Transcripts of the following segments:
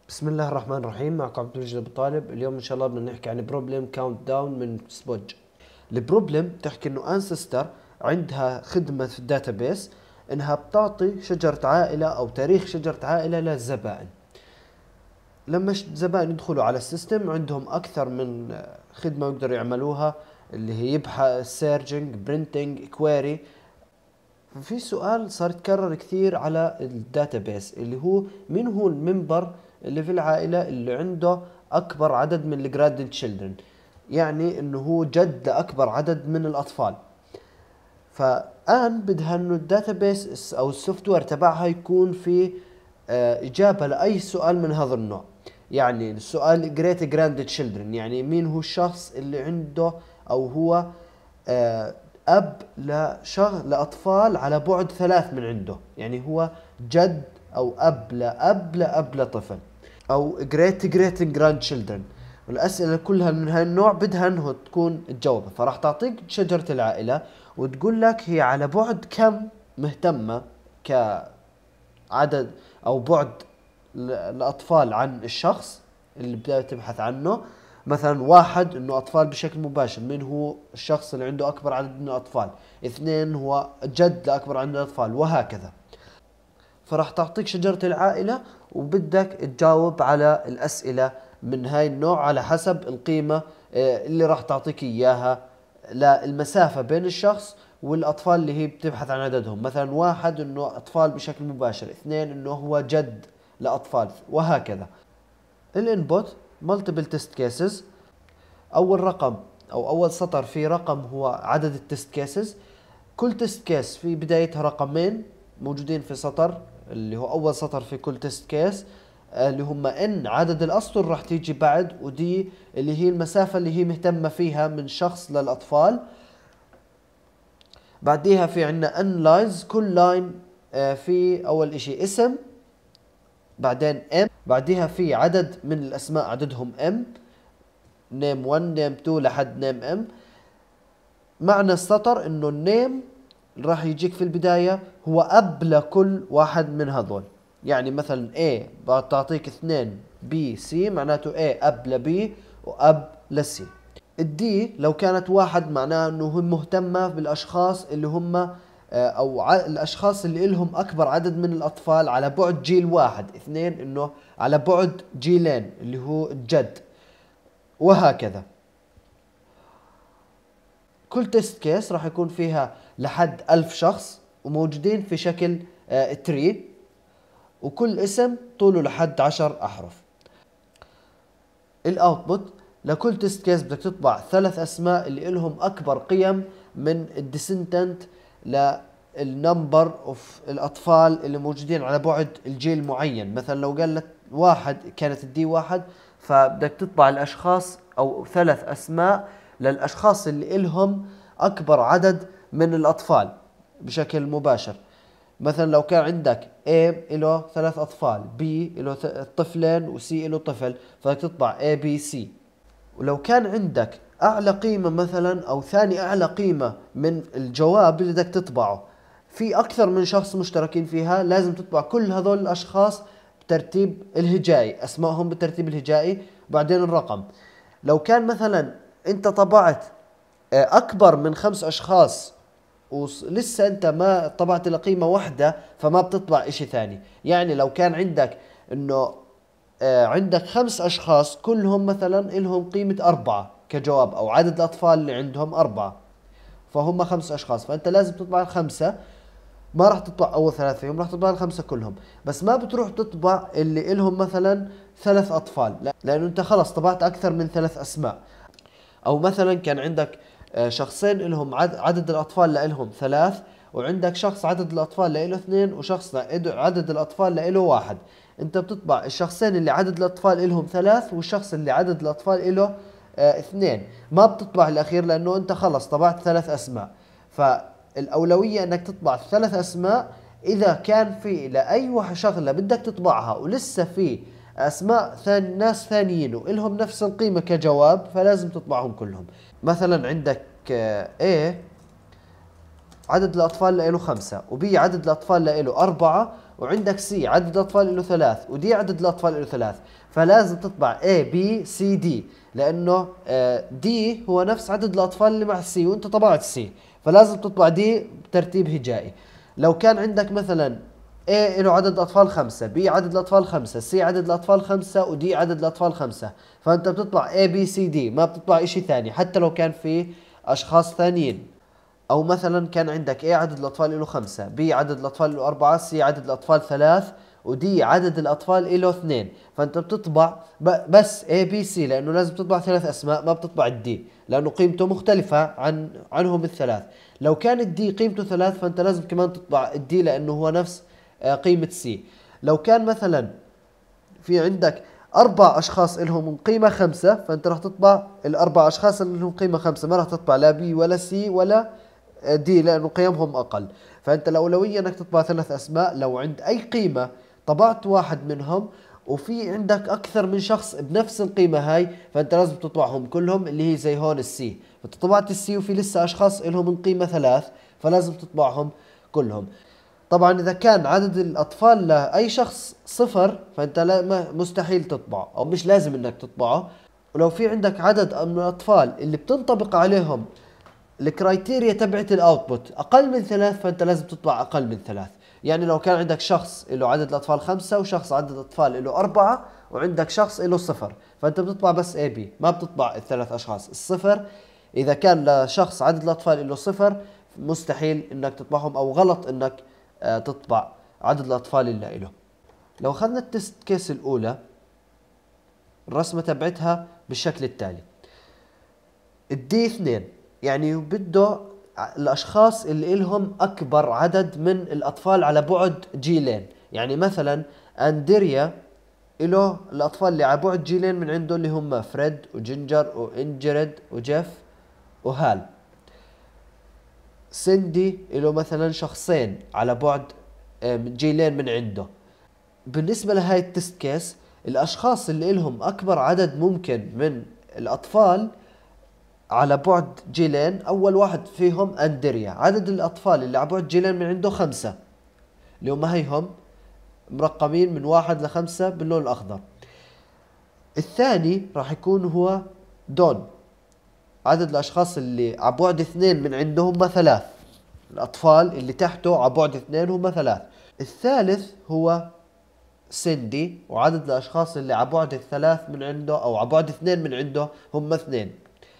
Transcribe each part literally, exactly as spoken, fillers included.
بسم الله الرحمن الرحيم. معكم عبد المجيد ابو طالب. اليوم ان شاء الله بدنا نحكي عن بروبلم كاونت داون من سبوج. البروبلم تحكي انه انسستر عندها خدمه في الداتابيس انها بتعطي شجره عائله او تاريخ شجره عائله للزبائن. لما الزبائن يدخلوا على السيستم عندهم اكثر من خدمه يقدروا يعملوها، اللي هي يبحث، سيرجنج، برينتنج، كويري. في سؤال صار يتكرر كثير على الداتابيس اللي هو مين هو الممبر اللي في العائلة اللي عنده أكبر عدد من الجراد تشيلدرن، يعني إنه هو جد لأكبر عدد من الأطفال. فالآن بدها إنه الداتابيس أو السوفت وير تبعها يكون في آه، إجابة لأي سؤال من هذا النوع. يعني السؤال جريت جراند تشيلدرن، يعني مين هو الشخص اللي عنده أو هو آه، أب لشغ لأطفال على بعد ثلاث من عنده، يعني هو جد أو أب لأب لأب لطفل، أو جريت جريت جراند تشيلدرن. والأسئلة كلها من هاي النوع بدها أنه تكون تجاوبها، فراح تعطيك شجرة العائلة وتقول لك هي على بعد كم مهتمة كعدد أو بعد الأطفال عن الشخص اللي بدها تبحث عنه. مثلا واحد انه اطفال بشكل مباشر، من هو الشخص اللي عنده اكبر عدد من الاطفال. اثنين هو جد لاكبر عدد من الاطفال، وهكذا. فراح تعطيك شجرة العائلة وبدك تجاوب على الاسئلة من هاي النوع على حسب القيمة آه، اللي راح تعطيك اياها للمسافة بين الشخص والاطفال اللي هي بتبحث عن عددهم. مثلا واحد انه اطفال بشكل مباشر، اثنين انه هو جد لاطفال، وهكذا. الانبوت مالتيبل تيست كيسز. اول رقم او اول سطر في رقم هو عدد التست كيسز. كل تست كيس في بدايتها رقمين موجودين في سطر، اللي هو اول سطر في كل تست كيس، اللي هم ان عدد الاسطر راح تيجي بعد، ودي اللي هي المسافة اللي هي مهتمة فيها من شخص للاطفال. بعديها في عنا ان لاينز، كل لاين في اول اشي اسم، بعدين ام، بعديها في عدد من الاسماء عددهم ام، نيم واحد نيم اثنين لحد نيم ام. معنى السطر انه النيم راح يجيك في البداية هو اب لكل واحد من هذول. يعني مثلا A بتعطيك اثنين B C، معناته A اب لبي واب لسي. الدي لو كانت واحد معناها انه هو مهتمة بالاشخاص اللي هم آه، او ع- الاشخاص اللي لهم اكبر عدد من الاطفال على بعد جيل واحد. اثنين انه على بعد جيلين اللي هو الجد، وهكذا. كل تيست كيس راح يكون فيها لحد ألف شخص وموجودين في شكل آه تري، وكل اسم طوله لحد عشر أحرف. الاوتبوت لكل تيست كيس بدك تطبع ثلاث اسماء اللي لهم اكبر قيم من الديسنتنت للنمبر اوف الاطفال اللي موجودين على بعد الجيل معين. مثلا لو قال لك واحد كانت الدي واحد، فبدك تطبع الاشخاص او ثلاث اسماء للاشخاص اللي لهم اكبر عدد من الاطفال بشكل مباشر. مثلا لو كان عندك A له ثلاث أطفال، B له طفلين، و C له طفل، فبدك تطبع A B C. ولو كان عندك أعلى قيمة مثلا أو ثاني أعلى قيمة من الجواب اللي بدك تطبعه في أكثر من شخص مشتركين فيها، لازم تطبع كل هذول الأشخاص بترتيب الهجائي، أسمائهم بالترتيب الهجائي بعدين الرقم. لو كان مثلا أنت طبعت آه، أكبر من خمس أشخاص ولسه انت ما طبعت الا قيمة واحدة، فما بتطبع اشي ثاني. يعني لو كان عندك انه آه عندك خمس اشخاص كلهم مثلا الهم قيمة اربعة كجواب، او عدد الاطفال اللي عندهم اربعة، فهم خمس اشخاص، فانت لازم تطبع الخمسة. ما راح تطبع اول ثلاثة فيهم، راح تطبع الخمسة كلهم. بس ما بتروح تطبع اللي الهم مثلا ثلاث اطفال، لا، لانه انت خلص طبعت اكثر من ثلاث اسماء. او مثلا كان عندك آه، شخصين لهم عدد الاطفال لهم ثلاث، وعندك شخص عدد الاطفال له اثنين، وشخص عدد الاطفال له واحد. انت بتطبع الشخصين اللي عدد الاطفال لهم ثلاث، والشخص اللي عدد الاطفال له آه، اثنين. ما بتطبع الاخير لانه انت خلص طبعت ثلاث اسماء. فالاولوية انك تطبع ثلاث اسماء. اذا كان في لاي واحد شغلة بدك تطبعها ولسه في اسماء ثاني ناس ثانيين والهم نفس القيمة كجواب، فلازم تطبعهم كلهم. مثلا عندك آه، A عدد الأطفال له خمسة، وبي عدد الأطفال له أربعة، وعندك سي عدد الأطفال له ثلاث، ودي عدد الأطفال له ثلاث. فلازم تطبع A B C D، لأنه دي هو نفس عدد الأطفال اللي مع السي وأنت طبعت سي، فلازم تطبع دي بترتيب هجائي. لو كان عندك مثلا A له عدد الأطفال خمسة، B عدد الأطفال خمسة، C عدد الأطفال خمسة، ودي عدد الأطفال خمسة، فأنت بتطبع A B C D، ما بتطبع إشي ثاني حتى لو كان في أشخاص ثانيين. أو مثلا كان عندك A عدد الأطفال له خمسة، B عدد الأطفال له أربعة، C عدد الأطفال ثلاث، ودي عدد الأطفال له اثنين، فأنت بتطبع بس A B C، لأنه لازم تطبع ثلاث أسماء، ما بتطبع الدي لأنه قيمته مختلفة عن عنهم الثلاث. لو كان الدي قيمته ثلاث فأنت لازم كمان تطبع الدي لأنه هو نفس قيمة سي. لو كان مثلا في عندك أربع أشخاص إلهم قيمة خمسة، فأنت راح تطبع الأربع أشخاص اللي لهم قيمة خمسة، ما راح تطبع لا بي ولا سي ولا دي لأنه قيمهم أقل. فأنت الأولوية أنك تطبع ثلاث أسماء. لو عند أي قيمة طبعت واحد منهم وفي عندك أكثر من شخص بنفس القيمة هاي، فأنت لازم تطبعهم كلهم، اللي هي زي هون السي. فأنت طبعت السي وفي لسه أشخاص إلهم القيمة ثلاث، فلازم تطبعهم كلهم. طبعا إذا كان عدد الأطفال لأي شخص صفر فأنت لا مستحيل تطبعه أو مش لازم إنك تطبعه. ولو في عندك عدد من الأطفال اللي بتنطبق عليهم الكرايتيريا تبعت الاوتبوت اقل من ثلاث، فانت لازم تطبع اقل من ثلاث. يعني لو كان عندك شخص له عدد الاطفال خمسة، وشخص عدد الاطفال له أربعة، وعندك شخص له صفر، فانت بتطبع بس اي بي، ما بتطبع الثلاث اشخاص. الصفر اذا كان لشخص عدد الاطفال له صفر مستحيل انك تطبعهم، او غلط انك آه تطبع عدد الاطفال اللي له. لو اخذنا التست كيس الاولى، الرسمة تبعتها بالشكل التالي: الدي اثنين يعني بده الاشخاص اللي إلهم اكبر عدد من الاطفال على بعد جيلين. يعني مثلا اندريا له الاطفال اللي على بعد جيلين من عنده اللي هم فريد وجينجر وانجريد وجيف وهال. سندي له مثلا شخصين على بعد جيلين من عنده. بالنسبة لهاي التست كيس، الاشخاص اللي إلهم اكبر عدد ممكن من الاطفال على بعد جيلين، أول واحد فيهم أندريا، عدد الأطفال اللي على بعد جيلين من عنده خمسة، اللي هم هيهم مرقمين من واحد لخمسة باللون الأخضر. الثاني راح يكون هو دون، عدد الأشخاص اللي على بعد اثنين من عنده هم ثلاث، الأطفال اللي تحته على بعد اثنين هم ثلاث. الثالث هو سندي، وعدد الأشخاص اللي على بعد الثلاث من عنده أو على بعد اثنين من عنده هم اثنين.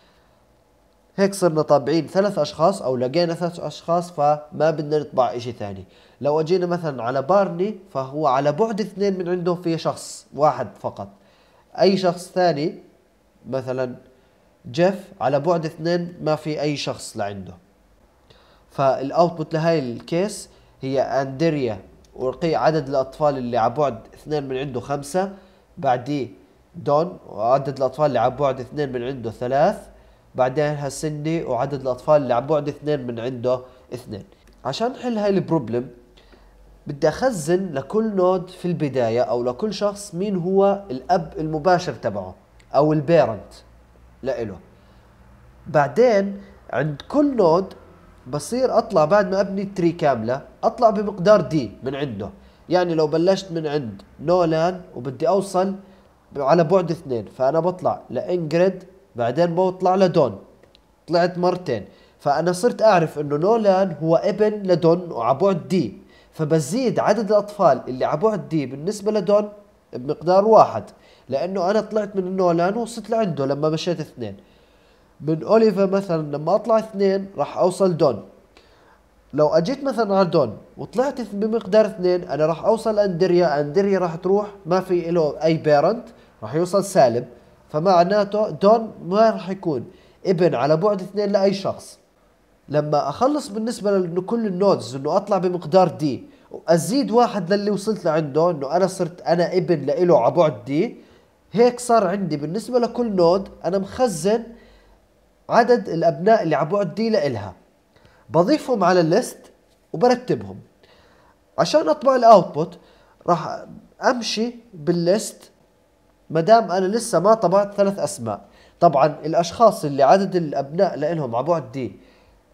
هيك صرنا طابعين ثلاث أشخاص أو لقينا ثلاث أشخاص، فما بدنا نطبع إشي ثاني. لو أجينا مثلا على بارني فهو على بعد اثنين من عنده في شخص واحد فقط. أي شخص ثاني مثلا جيف على بعد اثنين ما في أي شخص لعنده. فالأوتبوت لهاي الكيس هي أندريا ورقي عدد الأطفال اللي على بعد اثنين من عنده خمسة، بعديه دون وعدد الأطفال اللي على بعد اثنين من عنده ثلاث، بعدين سندي وعدد الأطفال اللي على بعد اثنين من عنده اثنين. عشان نحل هاي البروبلم بدي أخزن لكل نود في البداية أو لكل شخص مين هو الأب المباشر تبعه أو البيرنت لإله. بعدين عند كل نود بصير أطلع بعد ما أبني التري كاملة أطلع بمقدار دي من عنده. يعني لو بلشت من عند نولان وبدي أوصل على بعد اثنين، فأنا بطلع لإنجريد بعدين بطلع لدون، طلعت مرتين، فأنا صرت أعرف إنه نولان هو ابن لدون وعلى بعد دي، فبزيد عدد الأطفال اللي على بعد دي بالنسبة لدون بمقدار واحد، لأنه أنا طلعت من نولان وصلت لعنده لما مشيت اثنين. من أوليفا مثلا لما أطلع اثنين راح أوصل دون. لو أجيت مثلا على دون وطلعت بمقدار اثنين أنا راح أوصل أندريا، أندريا راح تروح ما في له أي بيرنت راح يوصل سالب، فمعناته دون ما راح يكون ابن على بعد اثنين لأي شخص. لما أخلص بالنسبة لكل النودز إنه أطلع بمقدار دي وأزيد واحد للي وصلت لعنده إنه أنا صرت أنا ابن لإله على بعد دي، هيك صار عندي بالنسبة لكل نود أنا مخزن عدد الأبناء اللي على بعد دي لإلها، بضيفهم على الليست وبرتبهم. عشان أطبع الأوتبوت راح أمشي بالليست مدام أنا لسه ما طبعت ثلاث أسماء. طبعا الأشخاص اللي عدد الأبناء لإلهم على بعد دي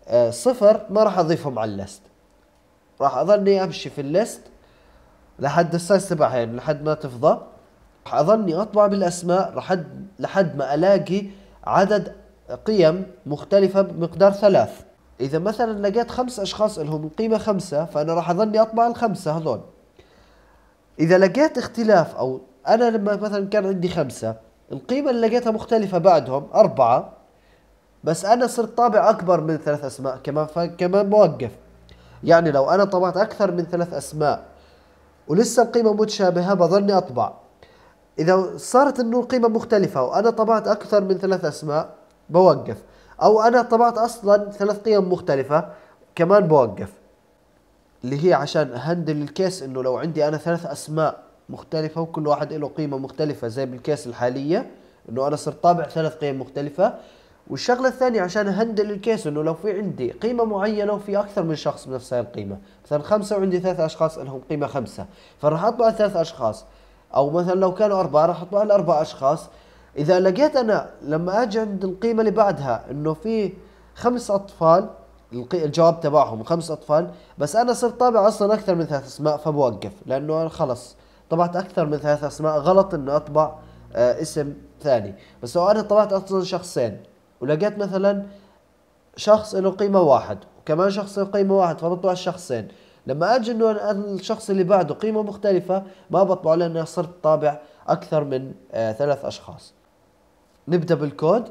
آه صفر ما راح اضيفهم على الليست، راح اظلني امشي في الليست لحد السايز تبعها، يعني لحد ما تفضى راح اظلني اطبع بالاسماء لحد لحد ما الاقي عدد قيم مختلفة بمقدار ثلاث. اذا مثلا لقيت خمس اشخاص لهم القيمة خمسة فانا راح اظلني اطبع الخمسة هذول. اذا لقيت اختلاف، او انا لما مثلا كان عندي خمسة القيمة اللي لقيتها مختلفة بعدهم اربعة، بس انا صرت طابع اكبر من ثلاث اسماء كمان، فكمان بوقف. يعني لو انا طبعت اكثر من ثلاث اسماء ولسه القيمة متشابهة بظلني اطبع. اذا صارت انه القيمة مختلفة وانا طبعت اكثر من ثلاث اسماء بوقف، او انا طبعت اصلا ثلاث قيم مختلفة كمان بوقف. اللي هي عشان اهندل الكيس انه لو عندي انا ثلاث اسماء مختلفة وكل واحد له قيمة مختلفة زي بالكيس الحالية، انه انا صرت طابع ثلاث قيم مختلفة. والشغلة الثانية عشان اهندل الكيس انه لو في عندي قيمة معينة وفي اكثر من شخص بنفس هاي القيمة، مثلا خمسة وعندي ثلاث اشخاص لهم قيمة خمسة، فراح اطبع ثلاث اشخاص. او مثلا لو كانوا اربعة راح اطبع الاربع اشخاص. اذا لقيت انا لما اجي عند القيمة اللي بعدها انه في خمس اطفال، الجواب تبعهم خمس اطفال، بس انا صرت طابع اصلا اكثر من ثلاث اسماء فبوقف، لانه انا خلص طبعت اكثر من ثلاث اسماء، غلط انه اطبع آه اسم ثاني. بس لو انا طبعت اصلا شخصين ولقيت مثلا شخص له قيمة واحد وكمان شخص له قيمة واحد فبطبع الشخصين، لما اجي انه الشخص اللي بعده قيمة مختلفة ما بطبعه لاني صرت طابع اكثر من آه ثلاث اشخاص. نبدأ بالكود.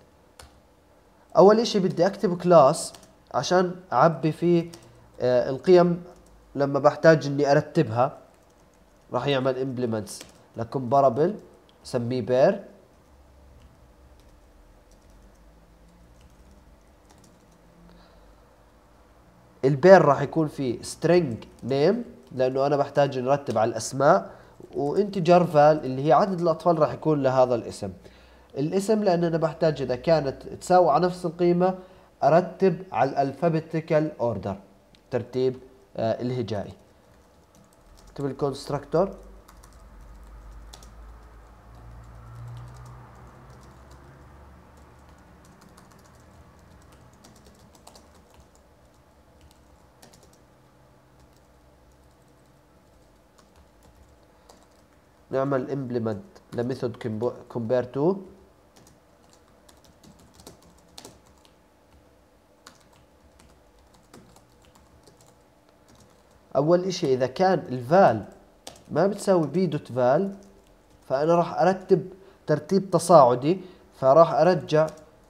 اول اشي بدي اكتب كلاس عشان اعبي فيه آه القيم لما بحتاج اني ارتبها. راح يعمل implements لcomparable سميه بير. البير راح يكون فيه string name لانه انا بحتاج نرتب على الاسماء، وانتجر فال اللي هي عدد الاطفال راح يكون لهذا الاسم. الاسم لان انا بحتاج اذا كانت تساوي على نفس القيمة ارتب على الالفابيتيكال اوردر، ترتيب آه الهجائي. اكتب الكونستراكتور. نعمل implement لميثود compare to. اول اشي اذا كان الفال ما بتساوي بي دوت فال فانا راح ارتب ترتيب تصاعدي، فراح ارجع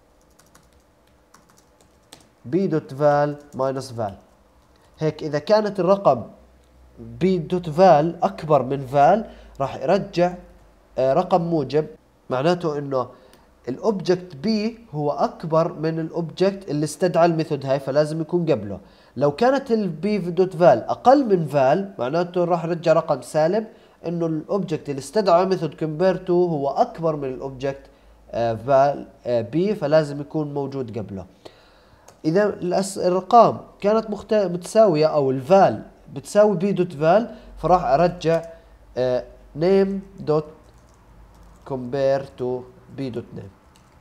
بي دوت فال ماينس فال. هيك اذا كانت الرقم بي دوت فال اكبر من فال راح يرجع آه رقم موجب، معناته انه الاوبجكت بي هو اكبر من الاوبجكت اللي استدعى الميثود هاي فلازم يكون قبله. لو كانت البي دوت فال اقل من فال معناته راح يرجع رقم سالب، انه الاوبجكت اللي استدعى ميثود كومبير تو هو اكبر من الاوبجكت آه فال آه بي فلازم يكون موجود قبله. اذا الارقام كانت مخت... متساويه او الفال بتساوي بي دوت فال فراح ارجع آه name دوت compare to b دوت name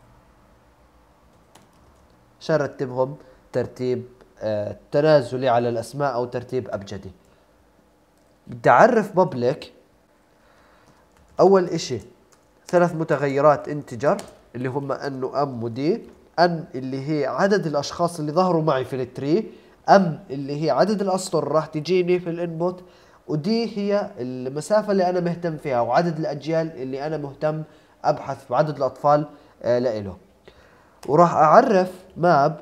عشان رتبهم ترتيب آه تنازلي على الاسماء او ترتيب ابجدي. بدي اعرف public. اول اشي ثلاث متغيرات انتجر اللي هم ان وام ودي. ان اللي هي عدد الاشخاص اللي ظهروا معي في التري، ام اللي هي عدد الاسطر راح تجيني في الانبوت، ودي هي المسافة اللي انا مهتم فيها وعدد الاجيال اللي انا مهتم ابحث بعدد الاطفال آه لإله. وراح اعرف ماب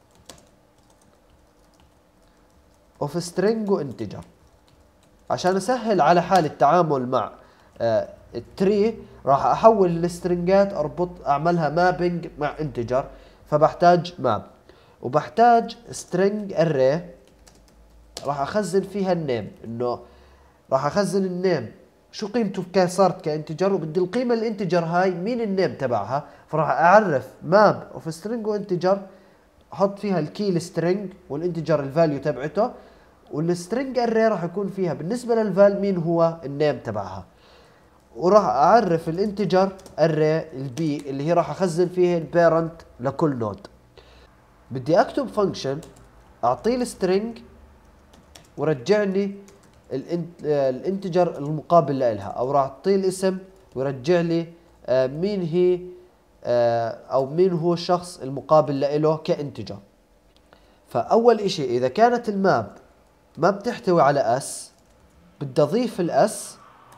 اوف سترينج وانتجر عشان اسهل على حالي التعامل مع آه التري. راح احول السترنجات اربط اعملها مابينج مع انتجر، فبحتاج ماب وبحتاج سترينج اري راح اخزن فيها النيم، انه راح اخزن النيم شو قيمته كان صارت كانتجر، وبدي القيمه الانتجر هاي مين النيم تبعها. فراح اعرف ماب اوف سترينج وانتجر احط فيها الكي السترينج والانتجر الفاليو تبعته، والسترينج اري راح يكون فيها بالنسبه للفال مين هو النيم تبعها. وراح اعرف الانتجر اري البي اللي هي راح اخزن فيه البيرنت لكل نود. بدي اكتب فانكشن اعطيه السترينج ورجعني الانتجر المقابل لها، او راح اعطيه الاسم ويرجع لي مين هي او مين هو الشخص المقابل له كانتجر. فاول اشي اذا كانت الماب ما بتحتوي على اس بدي اضيف الاس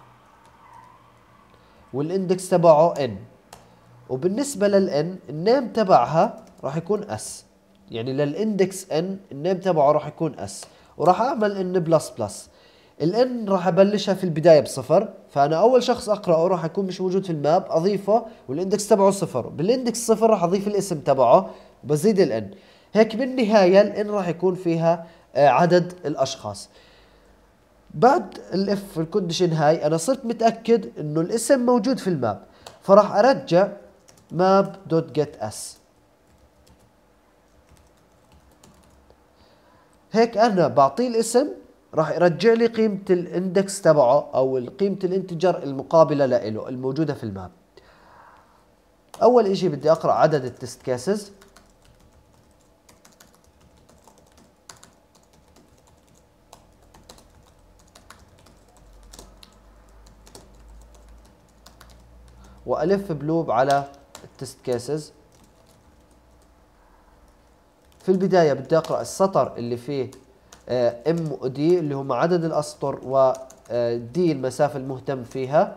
والاندكس تبعه ان، وبالنسبه للان النيم تبعها راح يكون اس، يعني للاندكس ان النيم تبعه راح يكون اس، وراح اعمل ان بلس بلس. الان راح ابلشها في البدايه بصفر، فانا اول شخص اقراه راح يكون مش موجود في الماب اضيفه والاندكس تبعه صفر، بالاندكس صفر راح اضيف الاسم تبعه وبزيد الان. هيك بالنهايه الان راح يكون فيها عدد الاشخاص. بعد الاف الكونديشن هاي انا صرت متاكد انه الاسم موجود في الماب، فراح ارجع ماب دوت جيت اس. هيك انا بعطيه الاسم راح يرجع لي قيمه الاندكس تبعه او قيمه الانتجر المقابله له الموجوده في الماب. اول اشي بدي اقرا عدد التست كيسز، والف بلوب على التست كيسز. في البدايه بدي اقرا السطر اللي فيه ام ودي اللي هم عدد الاسطر ودي المسافه المهتم فيها.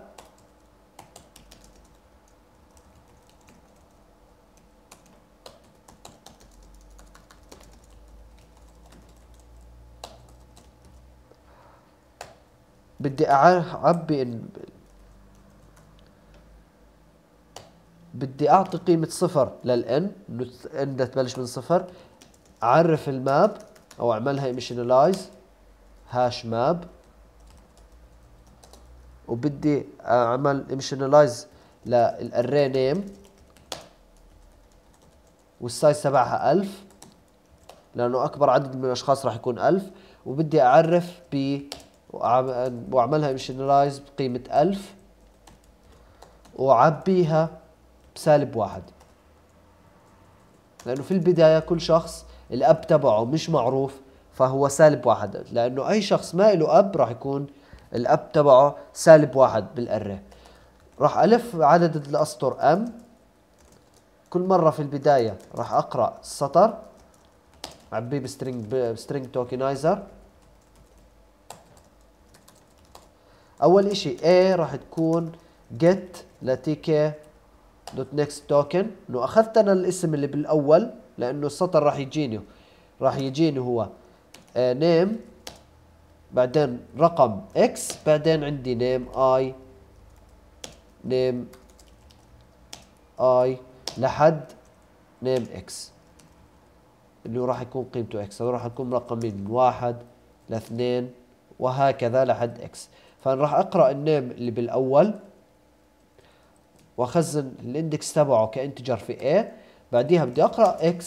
بدي اعبي بدي اعطي قيمة صفر للان، انه ان بدها تبلش من صفر. اعرف الماب او اعملها ايميشنالايز هاش ماب، وبدي اعمل ايميشنالايز للاري نيم والسايز تبعها ألف لانه اكبر عدد من الاشخاص راح يكون ألف، وبدي اعرف ب واعملها ايميشنالايز بقيمة ألف وعبيها بسالب واحد، لأنه في البداية كل شخص الأب تبعه مش معروف فهو سالب واحد، لأنه أي شخص ما له أب راح يكون الأب تبعه سالب واحد بالأري. راح ألف عدد الأسطر أم، كل مرة في البداية راح أقرأ السطر أعبيه بسترينج بسترينج توكنايزر. أول إشي A راح تكون get لتيكي دوت نيكست توكن، انه اخذت انا الاسم اللي بالاول لانه السطر راح يجيني راح يجيني هو نيم آه بعدين رقم اكس بعدين عندي نيم اي نيم اي لحد نيم اكس اللي راح يكون قيمته اكس، راح يكون رقمين من واحد لاثنين وهكذا لحد اكس. فانا راح اقرا النيم اللي بالاول واخزن الاندكس تبعه كانتجر في A، بعديها بدي اقرا X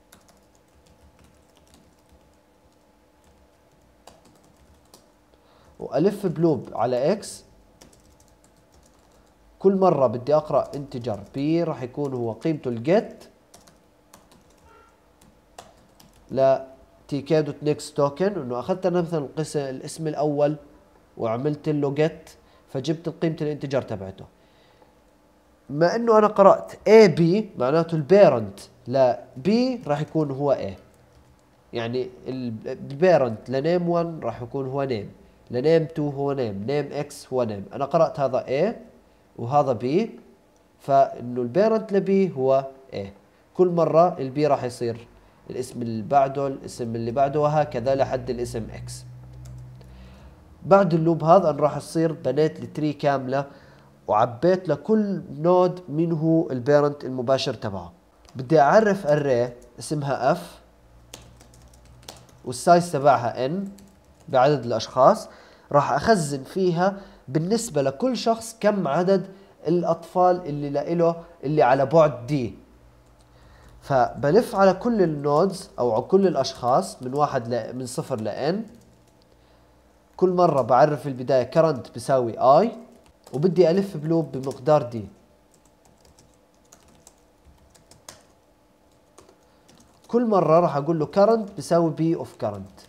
والف بلوب على X. كل مرة بدي اقرا انتجر B راح يكون هو قيمته الجيت ل تي دوت نيكست توكن، انه اخذت انا مثلا الاسم الاول وعملت له جيت فجبت قيمة الانتجر تبعته. ما انه انا قرأت A B معناته البيرنت ل B راح يكون هو A، يعني البيرنت لنيم واحد راح يكون هو نيم، لنيم اثنين هو نيم، نيم اكس هو نيم. انا قرأت هذا A وهذا B، فانه البيرنت لبي هو A. كل مرة البي راح يصير الاسم اللي بعده الاسم اللي بعده وهكذا لحد الاسم اكس. بعد اللوب هذا انا راح اصير بنيت التري كاملة وعبيت لكل نود مين هو البيرنت المباشر تبعه. بدي اعرف اري اسمها اف والسايز تبعها ان بعدد الاشخاص، راح اخزن فيها بالنسبة لكل شخص كم عدد الاطفال اللي لإله اللي على بعد دي. فبلف على كل النودز او على كل الاشخاص من واحد ل... من صفر لان. كل مرة بعرف البداية كرنت بيساوي اي وبدي الف بلوب بمقدار دي، كل مرة راح اقول له current بيساوي b of current.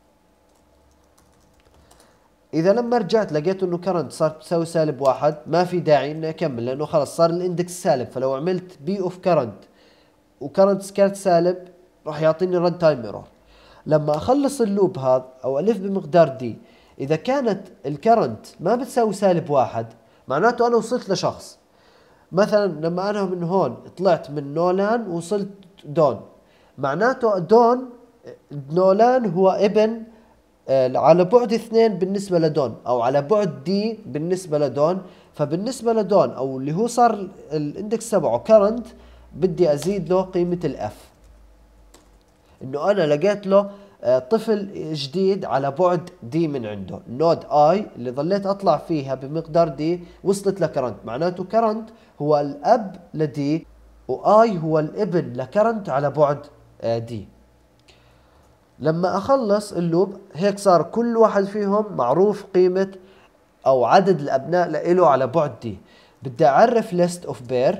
اذا لما رجعت لقيت انه current صار تساوي سالب واحد، ما في داعي اني اكمل لانه خلص صار الاندكس سالب. فلو عملت b of current وكرنت كانت سالب راح يعطيني رن تايم ايرور. لما اخلص اللوب هذا او الف بمقدار دي، اذا كانت الكرنت ما بتساوي سالب واحد معناته انا وصلت لشخص. مثلا لما انا من هون طلعت من نولان وصلت دون، معناته دون نولان هو ابن آه على بعد اثنين بالنسبة لدون، او على بعد دي بالنسبة لدون. فبالنسبة لدون او اللي هو صار الاندكس تبعه كرنت، بدي ازيد له قيمة الاف، انه انا لقيت له طفل جديد على بعد دي من عنده. نود اي اللي ظليت اطلع فيها بمقدار دي وصلت لكرنت، معناته كرنت هو الاب لدي واي هو الابن لكرنت على بعد دي. لما اخلص اللوب هيك صار كل واحد فيهم معروف قيمة او عدد الابناء له على بعد دي. بدي اعرف list of bear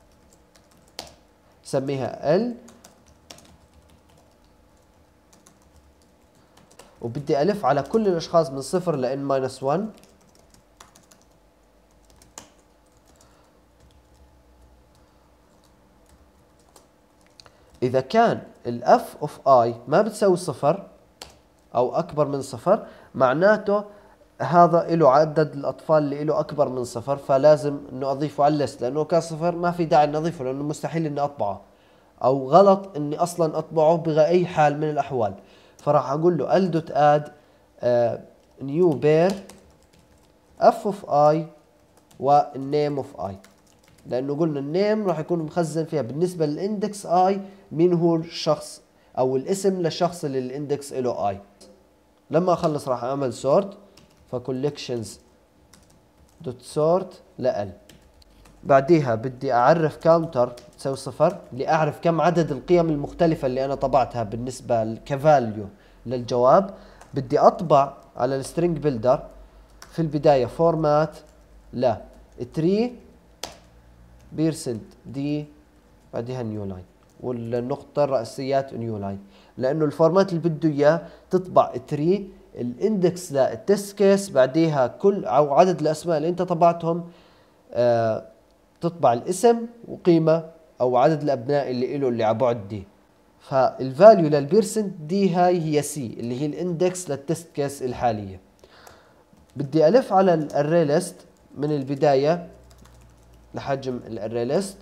سميها ال، وبدي ألف على كل الأشخاص من صفر ل n ماينس واحد. إذا كان ال f of i ما بتساوي صفر أو أكبر من صفر، معناته هذا له عدد الأطفال اللي له أكبر من صفر، فلازم إنه أضيفه على الليست، لأنه كان صفر ما في داعي إني أضيفه لأنه مستحيل إني أطبعه، أو غلط إني أصلا أطبعه بأي حال من الأحوال. فراح أقول له ال دوت اد نيو بير اف اوف اي والنيم اوف اي، لانه قلنا النيم راح يكون مخزن فيها بالنسبه للاندكس اي مين هو الشخص او الاسم للشخص اللي الاندكس له اي. لما اخلص راح اعمل سورت، فكولكشنز دوت سورت لال. بعديها بدي اعرف كاونتر تساوي صفر لاعرف كم عدد القيم المختلفه اللي انا طبعتها بالنسبه كفاليو للجواب. بدي اطبع على السترينج بيلدر في البدايه فورمات لا تري بيرسنت دي بعدها نيو لاين، والنقطه الرئيسيات نيو لاين، لانه الفورمات اللي بده اياه تطبع تري الاندكس للتست كيس بعديها كل او عدد الاسماء اللي انت طبعتهم، آه تطبع الاسم وقيمه او عدد الابناء اللي له اللي على بعد دي. فالفاليو للبيرسنت دي هاي هي سي اللي هي الاندكس للتست كيس الحاليه. بدي الف على الاري ليست من البدايه لحجم الاري ليست،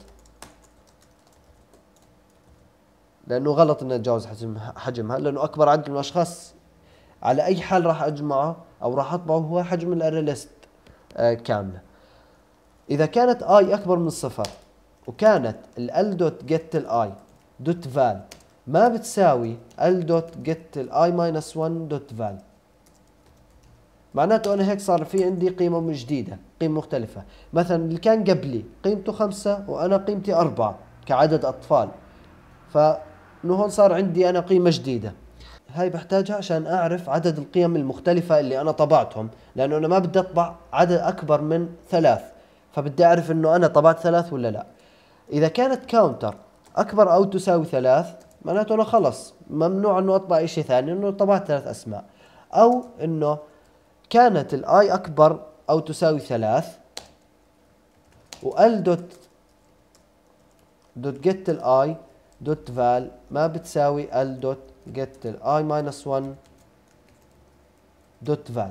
لانه غلط اني اتجاوز حجم حجمها، لانه اكبر عدد من الاشخاص على اي حال راح اجمعه او راح اطبعه هو حجم الاري ليست آه كامله. اذا كانت اي اكبر من صفر وكانت ال دوت جيت الاي دوت فال ما بتساوي ال دوت جيت الاي ماينس واحد دوت فال، معناته انا هيك صار في عندي قيمه جديده، قيمه مختلفه. مثلا اللي كان قبلي قيمته خمسة وانا قيمتي أربعة كعدد اطفال، فانه هون صار عندي انا قيمه جديده. هاي بحتاجها عشان اعرف عدد القيم المختلفه اللي انا طبعتهم، لانه انا ما بدي اطبع عدد اكبر من ثلاث، فبدي اعرف انه انا طبعت ثلاث ولا لا. اذا كانت كاونتر اكبر او تساوي ثلاث معناته انا خلص ممنوع انه اطبع شيء ثاني، انه طبعت ثلاث اسماء. او انه كانت الاي اكبر او تساوي ثلاث وال دوت دوت جيت الاي دوت فال ما بتساوي ال دوت جيت الاي ماينس واحد دوت فال.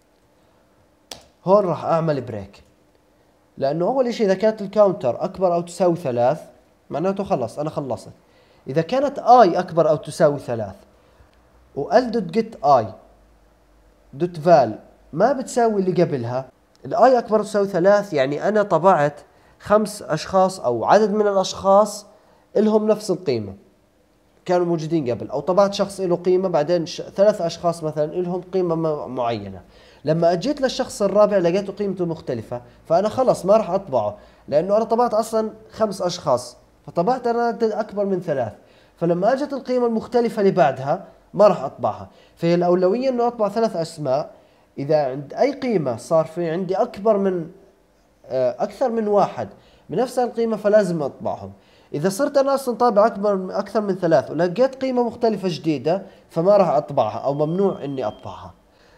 هون راح اعمل بريك، لانه اول شيء اذا كانت الكاونتر اكبر او تساوي ثلاث معناته خلص انا خلصت. اذا كانت اي اكبر او تساوي ثلاث وال دوت جيت اي دوت فال ما بتساوي اللي قبلها، الاي اكبر تساوي ثلاث يعني انا طبعت خمس اشخاص او عدد من الاشخاص الهم نفس القيمه كانوا موجودين قبل، او طبعت شخص له قيمه بعدين ش... ثلاث اشخاص مثلا لهم قيمه م... معينه. لما اجيت للشخص الرابع لقيته قيمته مختلفه، فانا خلص ما راح اطبعه لانه انا طبعت اصلا خمس اشخاص، فطبعت انا عدد اكبر من ثلاث. فلما اجت القيمه المختلفه اللي بعدها ما راح اطبعها. فهي الاولويه انه اطبع ثلاث اسماء. اذا عند اي قيمه صار في عندي اكبر من اكثر من واحد بنفس القيمه فلازم اطبعهم. اذا صرت انا اصلا طابع اكبر اكثر من ثلاث ولقيت قيمة مختلفة جديدة فما راح اطبعها او ممنوع اني اطبعها.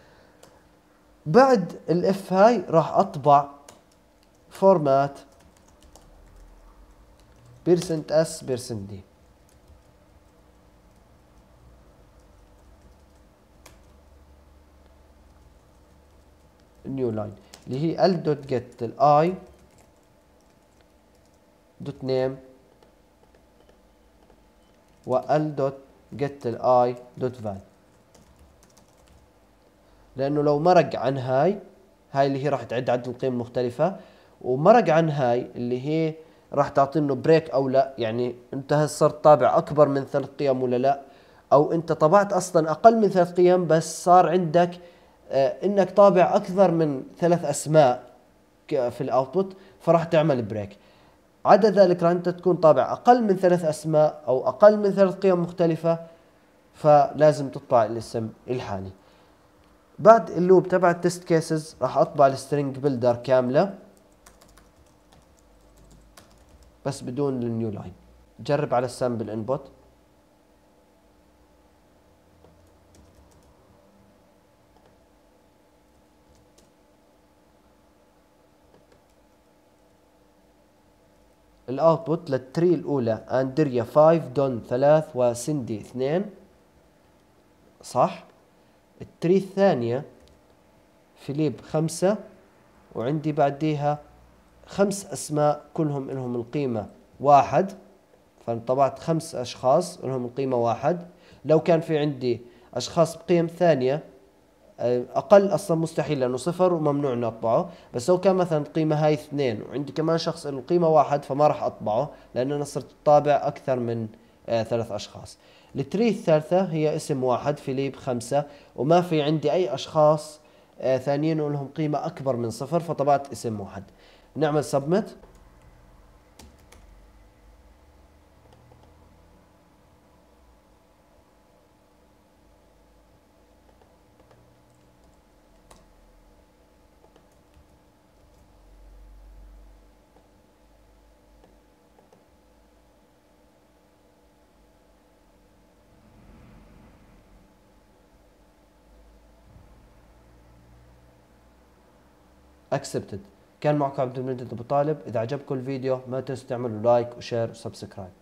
بعد الاف هاي راح اطبع فورمات بيرسنت اس بيرسنت دي. نيو لاين اللي هي ال دوت جيت الاي دوت نيم و ال دوت جيت الاي دوت فال، لانه لو مرق عن هاي هاي اللي هي راح تعد عدد القيم المختلفة، ومرق عن هاي اللي هي راح تعطي انه بريك او لا، يعني انت هل صرت طابع اكبر من ثلاث قيم ولا لا، او انت طبعت اصلا اقل من ثلاث قيم بس صار عندك آه انك طابع اكثر من ثلاث اسماء في الاوتبوت فراح تعمل بريك. عدا ذلك راح انت تكون طابع اقل من ثلاث اسماء او اقل من ثلاث قيم مختلفة فلازم تطبع الاسم الحالي. بعد اللوب تبع التست كيسز راح اطبع السترينج بيلدر كاملة بس بدون النيو لاين. جرب على السامبل انبوت. الاوتبوت للتري الاولى اندريا خمسة، دون ثلاثة وسندي اثنين، صح. التري الثانية فيليب خمسة وعندي بعديها خمس اسماء كلهم لهم القيمة واحد، فطبعت خمس اشخاص لهم القيمة واحد. لو كان في عندي اشخاص بقيم ثانية اقل اصلا مستحيل لانه صفر وممنوع انه اطبعه، بس لو كان مثلا القيمة هاي اثنين وعندي كمان شخص له القيمة واحد فما راح اطبعه لان انا صرت طابع اكثر من آه ثلاث اشخاص. التري الثالثة هي اسم واحد فيليب خمسة وما في عندي اي اشخاص آه ثانيين ولهم قيمة اكبر من صفر فطبعت اسم واحد. نعمل سبمت. اكسبتد. كان معكم عبد المجيد ابو طالب. اذا عجبكم الفيديو ما تنسوا تعملوا لايك وشير وسبسكرايب.